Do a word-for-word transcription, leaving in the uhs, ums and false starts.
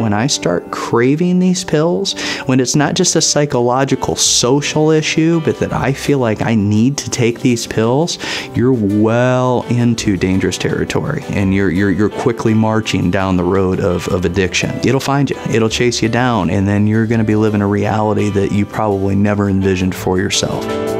when I start craving these pills, when it's not just a psychological, social issue, but that I feel like I need to take these pills, you're well into dangerous territory, and you're you're you're quickly marching down the road of, of addiction. It'll find you, it'll chase you down, and then you're going to be living a reality that you probably never envisioned for yourself.